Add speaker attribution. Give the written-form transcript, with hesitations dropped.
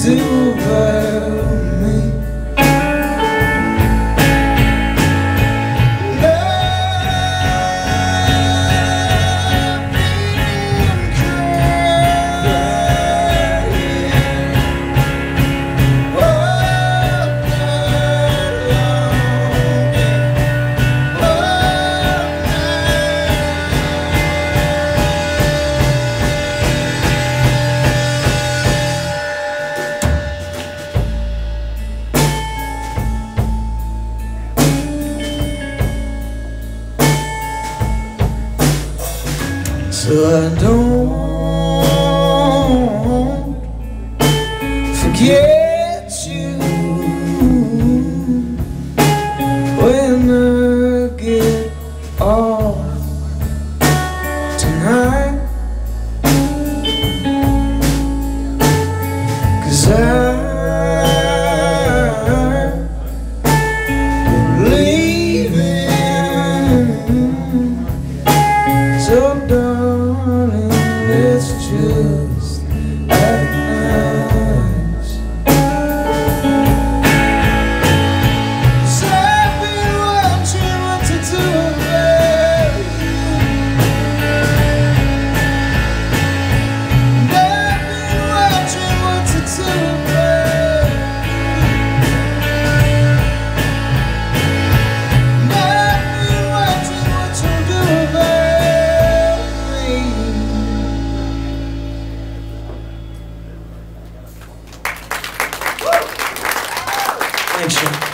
Speaker 1: do about me? So I don't forget you when I get off tonight, 'cause I'm leaving. So darling, let's just act nice. 'Cause I've been watching what to do about you, and I've been watching what to do about you, and I've been watching what you do about me. Thanks, Sean.